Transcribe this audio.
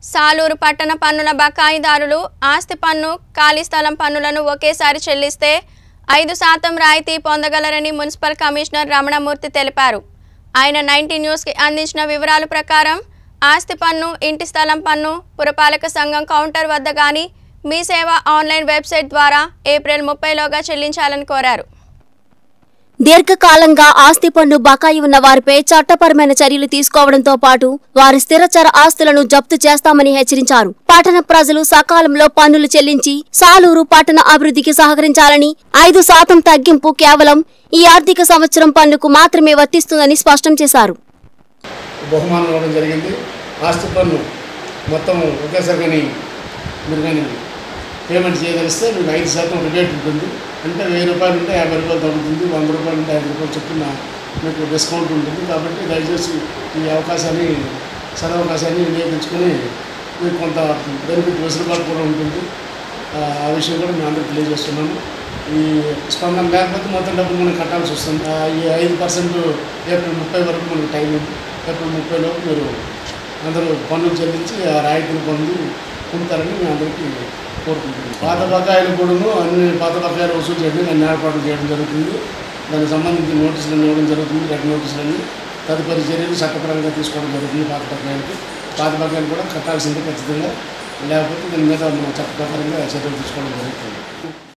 సాలూరు పట్టణ పన్నుల బకాయిదారులు ఆస్తి పన్ను, ఖాళీ స్థలం పన్నులను ఒకేసారి చెల్లిస్తే 5% రాయితీ పొందగలరని మున్సిపల్ కమిషనర్ రమణమూర్తి తెలిపారు. ఆయన 90 న్యూస్కి అందించిన వివరాల ప్రకారం ఆస్తి పన్ను, ఇంటి స్థలం పన్ను పురపాలక సంఘం కౌంటర్ వద్ద గాని మీ సేవ ఆన్లైన్ వెబ్సైట్ ద్వారా ఏప్రిల్ 30లోగా చెల్లించాలని కోరారు. దీర్ఘకాలంగా ఆస్తి పన్ను బకాయి ఉన్న వారిపై చట్టపరమైన చర్యలు తీసుకోవడంతో పాటు వారి స్థిరచర ఆస్తులను జప్తు చేస్తామని హెచ్చరించారు. పట్టణ ప్రజలు సకాలంలో పన్నులు చెల్లించి సాలూరు పట్టణ అభివృద్ధికి సహకరించాలని 5% తగ్గింపు కేవలం ఈ ఆర్థిక సంవత్సరం పన్నుకు మాత్రమే వర్తిస్తుందని స్పష్టం చేశారు. బహుమానం ఇవ్వడం జరిగింది. ఆస్తి పన్ను మొత్తం ఒకేసారి పేమెంట్ చేయగలిస్తే మీకు 5% రిబేట్ ఉంటుంది. అంటే 1000 రూపాయలు ఉంటే 50 రూపాయలు తగ్గుతుంది, 100 రూపాయలు ఉంటే 5 రూపాయలు చొప్పున మీకు డిస్కౌంట్ ఉంటుంది. కాబట్టి దయచేసి ఈ సదవకాశాన్ని వినియోగించుకొని మీకు కొంత బెనిఫిట్ వెసులుబాటు కూడా ఉంటుంది. ఆ విషయం కూడా మేము అందరికీ తెలియజేస్తున్నాము. ఈ స్పందన లేకపోతే మొత్తం డబ్బులు మనం కట్టాల్సి వస్తుంది. ఈ 5% ఏప్రిల్ 30 వరకు మనకు టైం ఉంది. ఏప్రిల్ 30లోపు మీరు అందరూ పన్నులు చెల్లించి ఆ రాయితీని పొందుతారని మేము అందరికీ కోరుకుంటున్నాం. పాత బకాయిలు కూడాను అన్ని పాత బకాయిలు వసూలు చేయడం అన్ని ఏర్పాట్లు చేయడం జరుగుతుంది. దానికి సంబంధించిన నోటీసులను ఇవ్వడం జరుగుతుంది. రెడ్ నోటీసులన్నీ తదుపరి చర్యలు చట్టపరంగా తీసుకోవడం జరుగుతుంది. పాత బకాయిలు కూడా కట్టాల్సిందే ఖచ్చితంగా. లేకపోతే దాని మీద మనం చట్టప్రకారంగా చర్యలు తీసుకోవడం జరుగుతుంది.